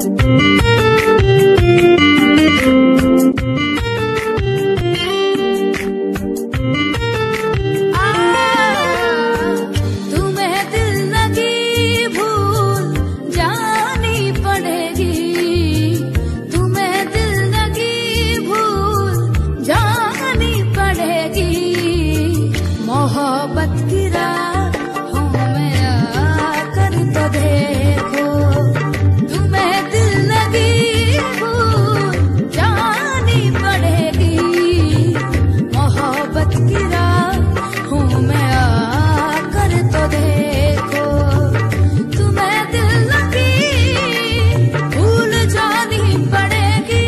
मोहब्बत की राहों में आकर तो देखो, तुम्हें दिल लगी भूल जानी पड़ेगी। मोहब्बत की राहों में आकर तो देखो, तुम्हें दिल लगी भूल जानी पड़ेगी।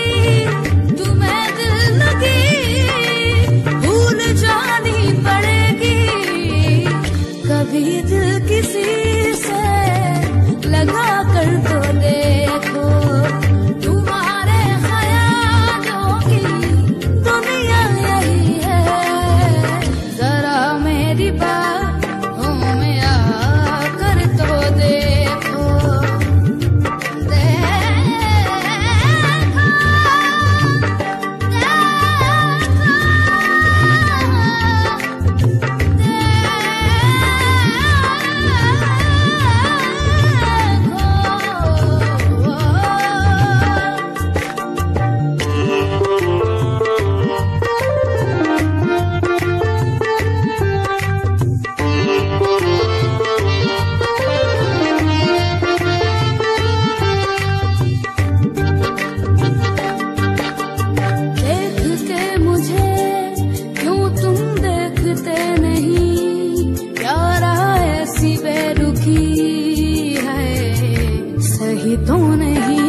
तुम्हें दिल लगी भूल जानी पड़ेगी। कभी दिल किसी से लगा कर तो देखो, तुम्हारे ख्यालों की दुनिया यही है। जरा मेरी बाहों में आकर तो देखो, सही तो नहीं।